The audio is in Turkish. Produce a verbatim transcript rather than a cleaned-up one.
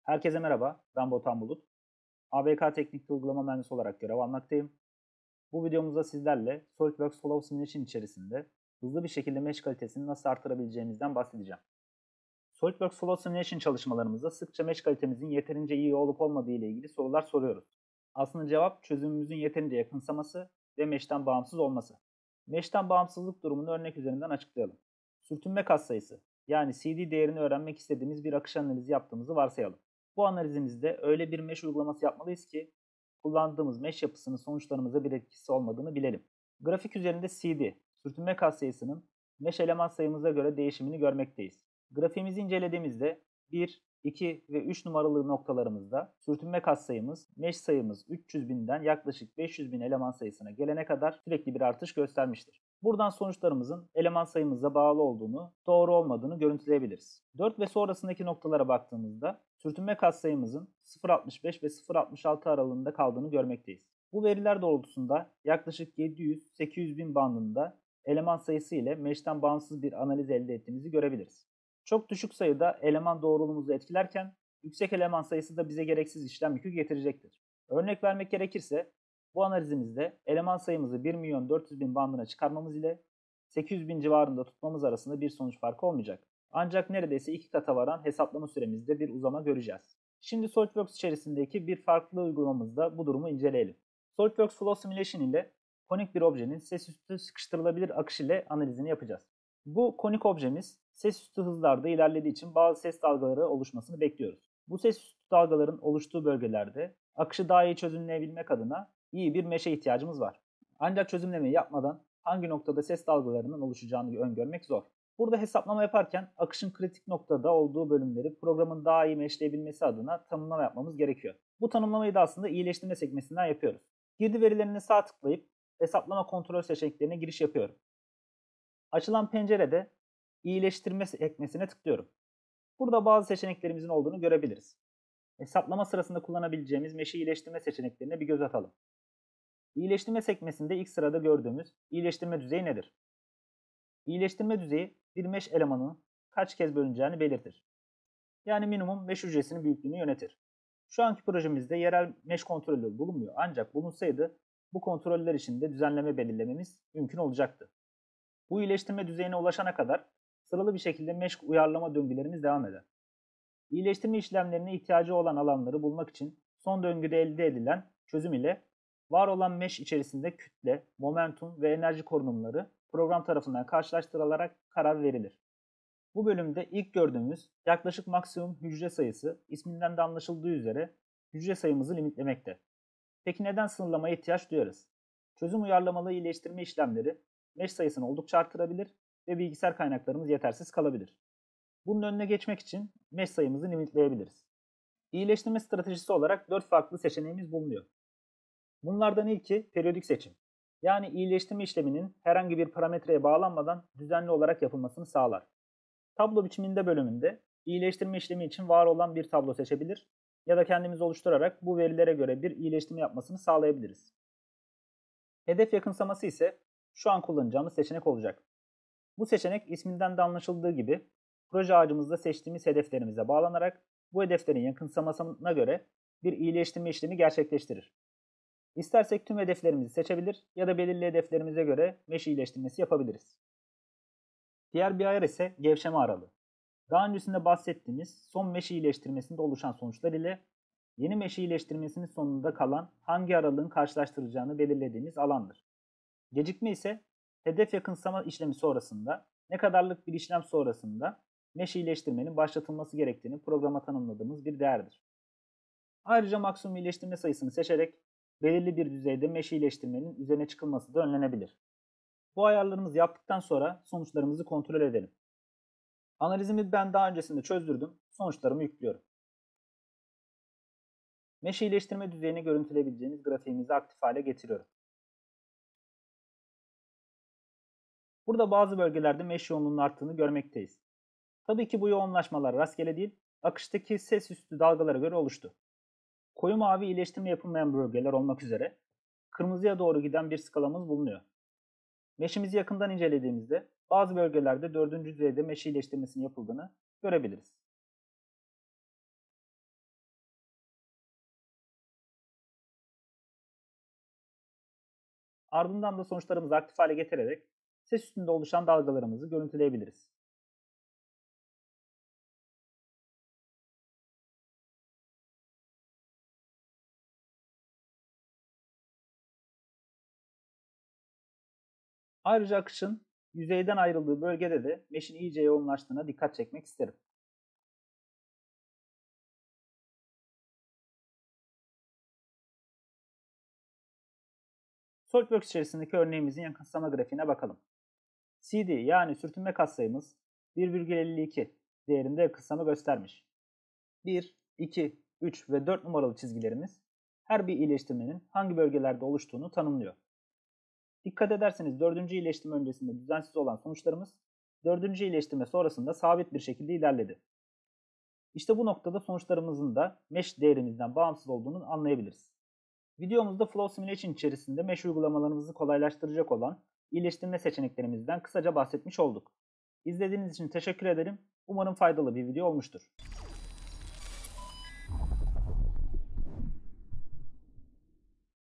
Herkese merhaba, ben Botan Bulut. A B K Teknik'te uygulama mühendisi olarak görev almaktayım. Bu videomuzda sizlerle SolidWorks Flow Simulation içerisinde hızlı bir şekilde mesh kalitesini nasıl artırabileceğimizden bahsedeceğim. SolidWorks Flow Simulation çalışmalarımızda sıkça mesh kalitemizin yeterince iyi olup olmadığı ile ilgili sorular soruyoruz. Aslında cevap çözümümüzün yeterince yakınsaması ve mesh'ten bağımsız olması. Mesh'ten bağımsızlık durumunu örnek üzerinden açıklayalım. Sürtünme katsayısı yani C D değerini öğrenmek istediğimiz bir akış analizi yaptığımızı varsayalım. Bu analizimizde öyle bir mesh uygulaması yapmalıyız ki kullandığımız mesh yapısının sonuçlarımıza bir etkisi olmadığını bilelim. Grafik üzerinde C D, sürtünme katsayısının mesh eleman sayımıza göre değişimini görmekteyiz. Grafiğimizi incelediğimizde bir, iki ve üç numaralı noktalarımızda sürtünme katsayımız, mesh sayımız üç yüz binden yaklaşık beş yüz bin eleman sayısına gelene kadar sürekli bir artış göstermiştir. Buradan sonuçlarımızın eleman sayımıza bağlı olduğunu, doğru olmadığını görüntüleyebiliriz. dört ve sonrasındaki noktalara baktığımızda sürtünme katsayımızın sıfır virgül altmış beş ve sıfır virgül altmış altı aralığında kaldığını görmekteyiz. Bu veriler doğrultusunda yaklaşık yedi yüz sekiz yüz bin bandında eleman sayısı ile mesh'ten bağımsız bir analiz elde ettiğimizi görebiliriz. Çok düşük sayıda eleman doğruluğumuzu etkilerken yüksek eleman sayısı da bize gereksiz işlem yükü getirecektir. Örnek vermek gerekirse bu analizimizde eleman sayımızı bir milyon dört yüz bin bandına çıkarmamız ile sekiz yüz bin civarında tutmamız arasında bir sonuç farkı olmayacak. Ancak neredeyse iki kata varan hesaplama süremizde bir uzama göreceğiz. Şimdi SolidWorks içerisindeki bir farklı uygulamamızda bu durumu inceleyelim. SolidWorks Flow Simulation ile konik bir objenin ses üstü sıkıştırılabilir akış ile analizini yapacağız. Bu konik objemiz ses üstü hızlarda ilerlediği için bazı ses dalgaları oluşmasını bekliyoruz. Bu ses üstü dalgaların oluştuğu bölgelerde akışı daha iyi çözümleyebilmek adına iyi bir meşe ihtiyacımız var. Ancak çözümlemeyi yapmadan hangi noktada ses dalgalarının oluşacağını öngörmek zor. Burada hesaplama yaparken akışın kritik noktada olduğu bölümleri programın daha iyi meşleyebilmesi adına tanımlama yapmamız gerekiyor. Bu tanımlamayı da aslında iyileştirme sekmesinden yapıyoruz. Girdi verilerine sağ tıklayıp hesaplama kontrol seçeneklerine giriş yapıyorum. Açılan pencerede iyileştirme sekmesine tıklıyorum. Burada bazı seçeneklerimizin olduğunu görebiliriz. Hesaplama sırasında kullanabileceğimiz meşe iyileştirme seçeneklerine bir göz atalım. İyileştirme sekmesinde ilk sırada gördüğümüz iyileştirme düzeyi nedir? İyileştirme düzeyi bir mesh elemanının kaç kez bölüneceğini belirtir. Yani minimum mesh hücresinin büyüklüğünü yönetir. Şu anki projemizde yerel mesh kontrolü bulunmuyor ancak bulunsaydı bu kontroller için de düzenleme belirlememiz mümkün olacaktı. Bu iyileştirme düzeyine ulaşana kadar sıralı bir şekilde mesh uyarlama döngülerimiz devam eder. İyileştirme işlemlerine ihtiyacı olan alanları bulmak için son döngüde elde edilen çözüm ile var olan mesh içerisinde kütle, momentum ve enerji korunumları program tarafından karşılaştırılarak karar verilir. Bu bölümde ilk gördüğümüz yaklaşık maksimum hücre sayısı isminden de anlaşıldığı üzere hücre sayımızı limitlemekte. Peki neden sınırlamaya ihtiyaç duyarız? Çözüm uyarlamalı iyileştirme işlemleri mesh sayısını oldukça artırabilir ve bilgisayar kaynaklarımız yetersiz kalabilir. Bunun önüne geçmek için mesh sayımızı limitleyebiliriz. İyileştirme stratejisi olarak dört farklı seçeneğimiz bulunuyor. Bunlardan ilki periyodik seçim. Yani iyileştirme işleminin herhangi bir parametreye bağlanmadan düzenli olarak yapılmasını sağlar. Tablo biçiminde bölümünde iyileştirme işlemi için var olan bir tablo seçebilir ya da kendimiz oluşturarak bu verilere göre bir iyileştirme yapmasını sağlayabiliriz. Hedef yakınsaması ise şu an kullanacağımız seçenek olacak. Bu seçenek isminden de anlaşıldığı gibi proje ağacımızda seçtiğimiz hedeflerimize bağlanarak bu hedeflerin yakınsamasına göre bir iyileştirme işlemi gerçekleştirir. İstersek tüm hedeflerimizi seçebilir ya da belirli hedeflerimize göre mesh iyileştirmesi yapabiliriz. Diğer bir ayar ise gevşeme aralığı. Daha öncesinde bahsettiğimiz son mesh iyileştirmesinde oluşan sonuçlar ile yeni mesh iyileştirmesinin sonunda kalan hangi aralığın karşılaştıracağını belirlediğimiz alandır. Gecikme ise hedef yakınsama işlemi sonrasında ne kadarlık bir işlem sonrasında mesh iyileştirmenin başlatılması gerektiğini programa tanımladığımız bir değerdir. Ayrıca maksimum iyileştirme sayısını seçerek belirli bir düzeyde mesh iyileştirmenin üzerine çıkılması da önlenebilir. Bu ayarlarımızı yaptıktan sonra sonuçlarımızı kontrol edelim. Analizimi ben daha öncesinde çözdürdüm. Sonuçlarımı yüklüyorum. Mesh iyileştirme düzeyini görüntüleyebileceğiniz grafiğimizi aktif hale getiriyorum. Burada bazı bölgelerde mesh yoğunluğunun arttığını görmekteyiz. Tabii ki bu yoğunlaşmalar rastgele değil, akıştaki ses üstü dalgalara göre oluştu. Koyu mavi iyileştirme yapılmayan bölgeler olmak üzere kırmızıya doğru giden bir skalamız bulunuyor. Mesh'imizi yakından incelediğimizde bazı bölgelerde dördüncü düzeyde mesh iyileştirmesinin yapıldığını görebiliriz. Ardından da sonuçlarımızı aktif hale getirerek ses üstünde oluşan dalgalarımızı görüntüleyebiliriz. Ayrıca akışın yüzeyden ayrıldığı bölgede de mesh'in iyice yoğunlaştığına dikkat çekmek isterim. SolidWorks içerisindeki örneğimizin yansıma grafiğine bakalım. C D yani sürtünme katsayımız bir virgül elli iki değerinde yakınsamı göstermiş. bir, iki, üç ve dört numaralı çizgilerimiz her bir iyileştirmenin hangi bölgelerde oluştuğunu tanımlıyor. Dikkat ederseniz dördüncü iyileştirme öncesinde düzensiz olan sonuçlarımız dördüncü iyileştirme sonrasında sabit bir şekilde ilerledi. İşte bu noktada sonuçlarımızın da mesh değerimizden bağımsız olduğunu anlayabiliriz. Videomuzda Flow Simulation içerisinde mesh uygulamalarımızı kolaylaştıracak olan iyileştirme seçeneklerimizden kısaca bahsetmiş olduk. İzlediğiniz için teşekkür ederim. Umarım faydalı bir video olmuştur.